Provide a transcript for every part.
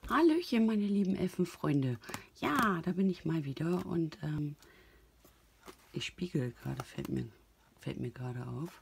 Hallöchen, meine lieben Elfenfreunde. Ja, da bin ich mal wieder und ich spiegel gerade, fällt mir gerade auf.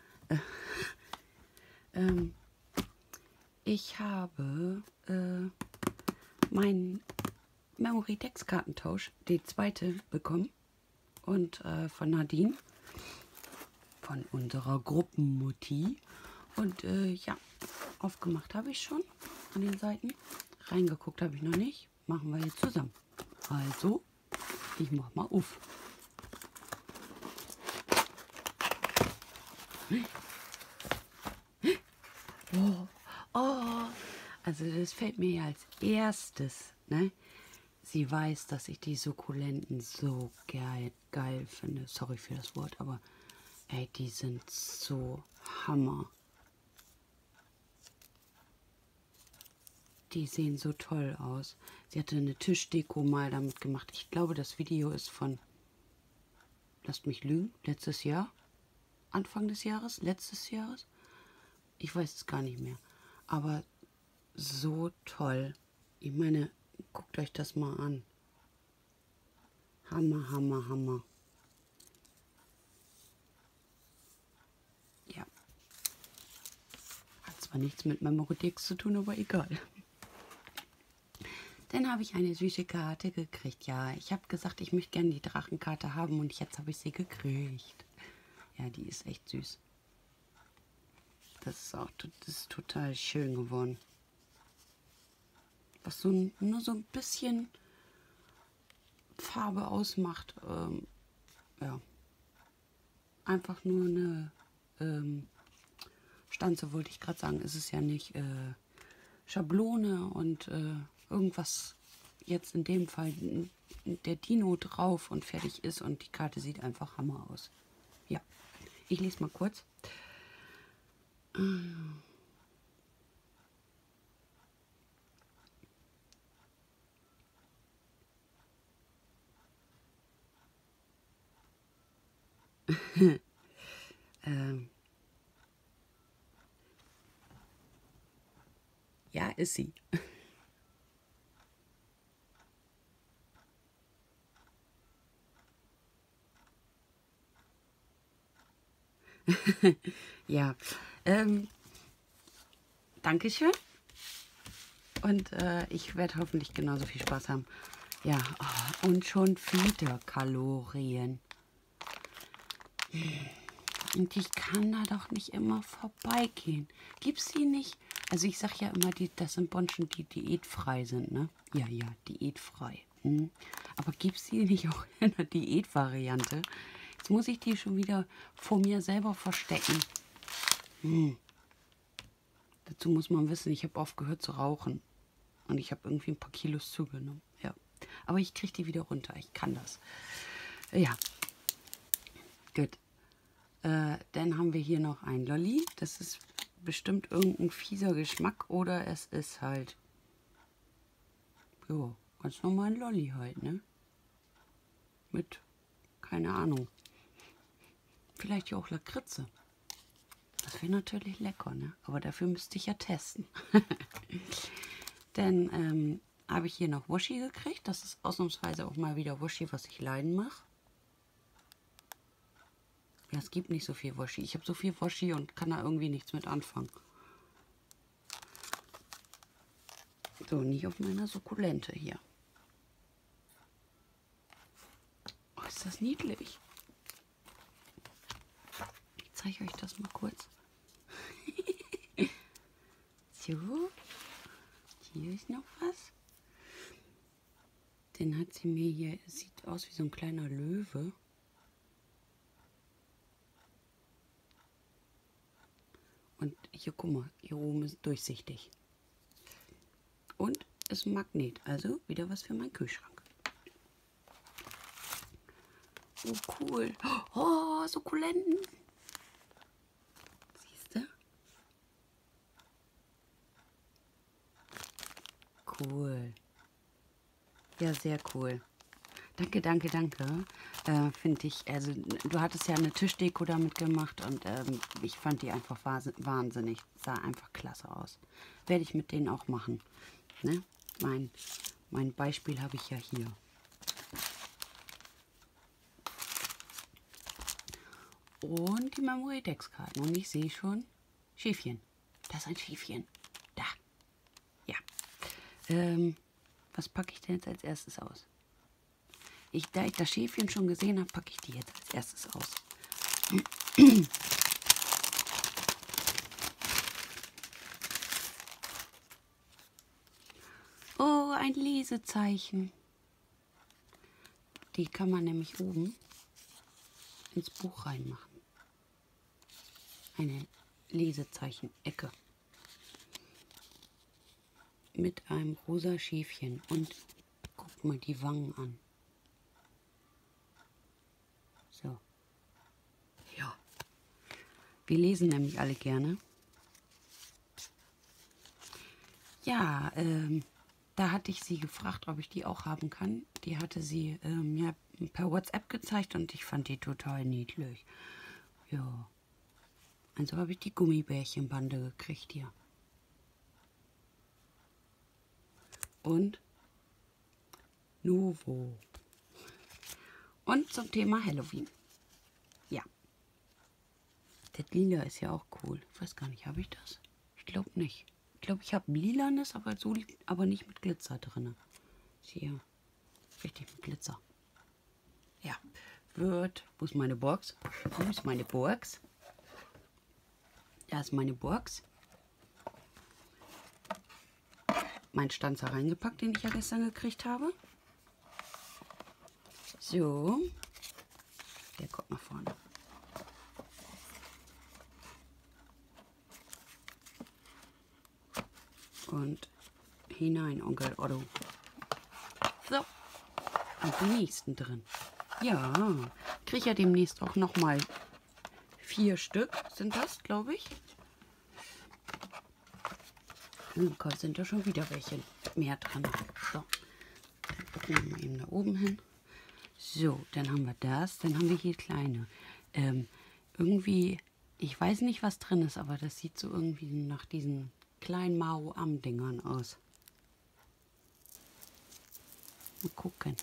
Ich habe meinen Memory Dex Kartentausch, die zweite, bekommen und von Nadine, von unserer Gruppenmutti. Und ja, aufgemacht habe ich schon an den Seiten. Reingeguckt habe ich noch nicht. Machen wir jetzt zusammen. Also, ich mach mal auf. Oh, oh, also das fällt mir ja als erstes, ne? Sie weiß, dass ich die Sukkulenten so geil finde. Sorry für das Wort, aber ey, die sind so Hammer. Die sehen so toll aus. Sie hatte eine Tischdeko mal damit gemacht. Ich glaube, das Video ist von, lasst mich lügen, letztes Jahr. Anfang des Jahres, letztes Jahres. Ich weiß es gar nicht mehr. Aber so toll. Ich meine, guckt euch das mal an. Hammer, Hammer, Hammer. Ja. Hat zwar nichts mit Memory Dex zu tun, aber egal. Dann habe ich eine süße Karte gekriegt. Ja, ich habe gesagt, ich möchte gerne die Drachenkarte haben und jetzt habe ich sie gekriegt. Ja, die ist echt süß. Das ist total schön geworden. Was so nur so ein bisschen Farbe ausmacht. Ja. Einfach nur eine Stanze, wollte ich gerade sagen. Es ist ja nicht Schablone und irgendwas jetzt in dem Fall der Dino drauf und fertig ist und die Karte sieht einfach Hammer aus. Ja, ich lese mal kurz. Ja, ist sie. Ja, Dankeschön. Und ich werde hoffentlich genauso viel Spaß haben. Ja, oh, und schon wieder Kalorien. Und ich kann da doch nicht immer vorbeigehen. Gibt's die nicht? Also ich sage ja immer, das sind Bonschen, die diätfrei sind, ne? Ja, ja, diätfrei. Hm. Aber gibt's die nicht auch in der Diätvariante? Jetzt muss ich die schon wieder vor mir selber verstecken. Hm. Dazu muss man wissen, ich habe aufgehört zu rauchen. Und ich habe irgendwie ein paar Kilos zugenommen. Ja. Aber ich kriege die wieder runter. Ich kann das. Ja. Gut. Dann haben wir hier noch ein Lolli. Das ist bestimmt irgendein fieser Geschmack. Oder es ist halt, jo, ganz normal ein Lolli halt, ne? Mit, keine Ahnung. Vielleicht ja auch Lakritze. Das wäre natürlich lecker, ne? Aber dafür müsste ich ja testen. Dann habe ich hier noch Woshi gekriegt. Das ist ausnahmsweise auch mal wieder Woshi, was ich leiden mache. Ja, es gibt nicht so viel Woshi. Ich habe so viel Woshi und kann da irgendwie nichts mit anfangen. So, nicht auf meiner Sukkulente hier. Oh, ist das niedlich. Ich zeige euch das mal kurz. So, hier ist noch was. Den hat sie mir hier, sieht aus wie so ein kleiner Löwe. Und hier, guck mal, hier oben ist durchsichtig. Und ist ein Magnet, also wieder was für meinen Kühlschrank. Oh, cool. Oh, Sukkulenten. Siehst du? Cool. Ja, sehr cool. Danke, danke, danke. Finde ich, also du hattest ja eine Tischdeko damit gemacht und ich fand die einfach wahnsinnig. Sah einfach klasse aus. Werde ich mit denen auch machen. Ne? Mein Beispiel habe ich ja hier. Und die Memory-Textkarten. Und ich sehe schon Schäfchen. Das ist ein Schäfchen. Da. Ja. Was packe ich denn jetzt als erstes aus? Da ich das Schäfchen schon gesehen habe, packe ich die jetzt als erstes aus. Oh, ein Lesezeichen. Die kann man nämlich oben ins Buch reinmachen. Eine Lesezeichen-Ecke. Mit einem rosa Schäfchen. Und guck mal die Wangen an. So. Ja. Wir lesen nämlich alle gerne. Ja, da hatte ich sie gefragt, ob ich die auch haben kann. Die hatte sie ja, per WhatsApp gezeigt und ich fand die total niedlich. Ja. Also habe ich die Gummibärchenbande gekriegt hier. Und Nuvo. Und zum Thema Halloween. Ja. Das Lila ist ja auch cool. Ich weiß gar nicht, habe ich das? Ich glaube nicht. Ich glaube, ich habe Lilanes, aber nicht mit Glitzer drin. Hier. Richtig mit Glitzer. Ja. Wo ist meine Box? Wo ist meine Box? Da ist meine Box. Mein Stanzer reingepackt, den ich ja gestern gekriegt habe. So. Der kommt nach vorne. Und hinein, Onkel Otto. So. Und die nächsten drin. Ja. Kriege ich ja demnächst auch nochmal 4 Stück. Sind das, glaube ich. Sind da schon wieder welche mehr dran. So. Dann gucken wir mal eben da oben hin. So, dann haben wir das. Dann haben wir hier kleine. Irgendwie, ich weiß nicht, was drin ist, aber das sieht so irgendwie nach diesen kleinen Mao-Am-Dingern aus. Mal gucken.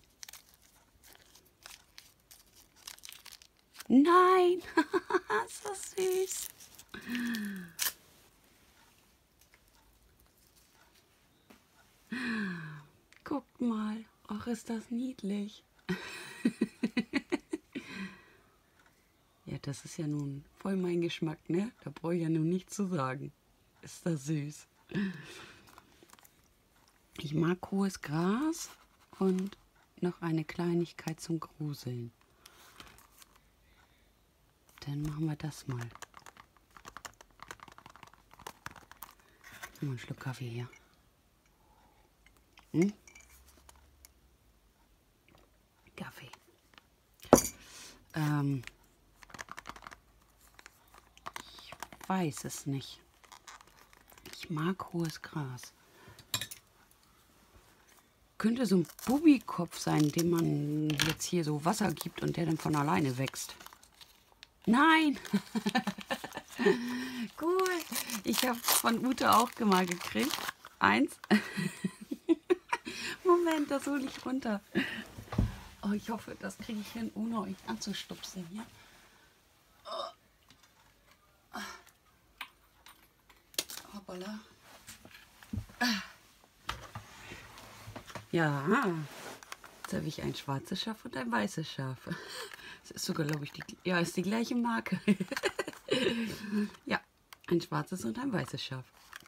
Nein! Ist das süß. Guckt mal. Ach, ist das niedlich. Ja, das ist ja nun voll mein Geschmack, ne? Da brauche ich ja nun nichts zu sagen. Ist das süß. Ich mag hohes Gras und noch eine Kleinigkeit zum Gruseln. Dann machen wir das mal. Mal einen Schluck Kaffee hier. Kaffee. Ich weiß es nicht. Ich mag hohes Gras. Könnte so ein Bubikopf sein, dem man jetzt hier so Wasser gibt und der dann von alleine wächst. Nein! Cool. Ich habe von Ute auch mal gekriegt. 1. Moment, das hole ich runter. Oh, ich hoffe, das kriege ich hin, ohne euch anzustupsen hier. Hoppala. Ja, jetzt habe ich ein schwarzes Schaf und ein weißes Schaf. Das ist sogar, glaube ich, ist die gleiche Marke. Ja, ein schwarzes und ein weißes Schaf.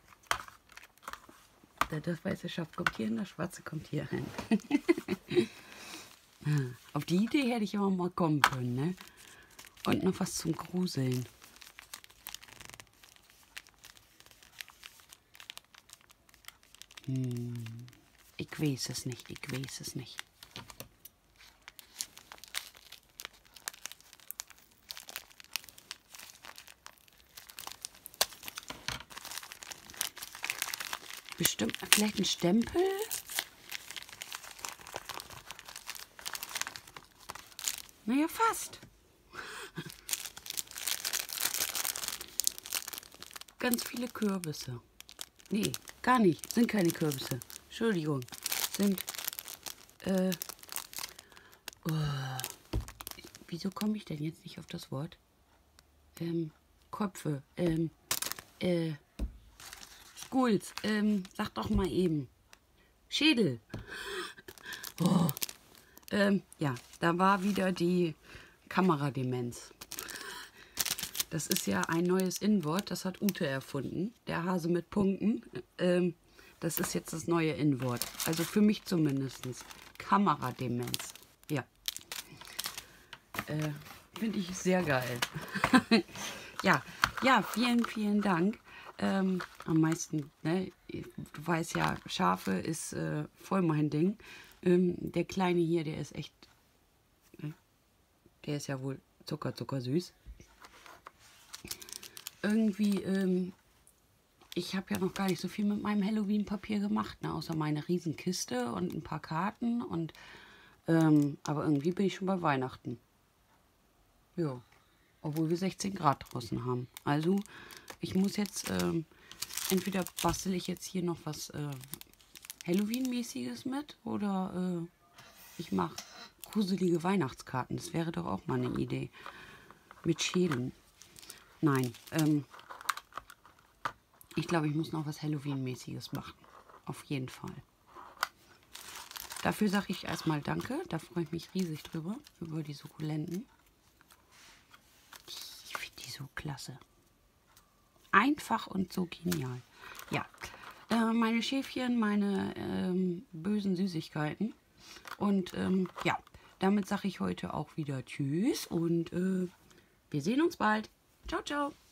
Das weiße Schaf kommt hier hin, das schwarze kommt hier hin. Auf die Idee hätte ich aber mal kommen können, ne? Und noch was zum Gruseln. Ich weiß es nicht, ich weiß es nicht. Bestimmt vielleicht ein Stempel? Naja, fast. Ganz viele Kürbisse. Nee, gar nicht. Sind keine Kürbisse. Entschuldigung, sind, oh, wieso komme ich denn jetzt nicht auf das Wort? Köpfe, Skulls, sag doch mal eben. Schädel. Oh. Ja, da war wieder die Kamerademenz. Das ist ja ein neues Inwort, das hat Ute erfunden. Der Hase mit Punkten. Das ist jetzt das neue Inwort. Also für mich zumindest. Kamerademenz. Ja. Finde ich sehr geil. Ja, vielen, vielen Dank. Am meisten, ne, du weißt ja, Schafe ist voll mein Ding. Der Kleine hier, der ist echt, ne, der ist ja wohl zuckersüß. Irgendwie, ich habe ja noch gar nicht so viel mit meinem Halloween-Papier gemacht, ne, außer meine Riesenkiste und ein paar Karten. Und aber irgendwie bin ich schon bei Weihnachten. Ja, obwohl wir 16 Grad draußen haben. Also ich muss jetzt, entweder bastel ich jetzt hier noch was Halloween-mäßiges mit oder ich mache gruselige Weihnachtskarten. Das wäre doch auch mal eine Idee. Mit Schädeln. Nein, ich glaube, ich muss noch was Halloween-mäßiges machen. Auf jeden Fall. Dafür sage ich erstmal Danke. Da freue ich mich riesig drüber, über die Sukkulenten. Ich finde die so klasse. Einfach und so genial. Ja, meine Schäfchen, meine bösen Süßigkeiten. Und ja, damit sage ich heute auch wieder Tschüss und wir sehen uns bald. Ciao, ciao.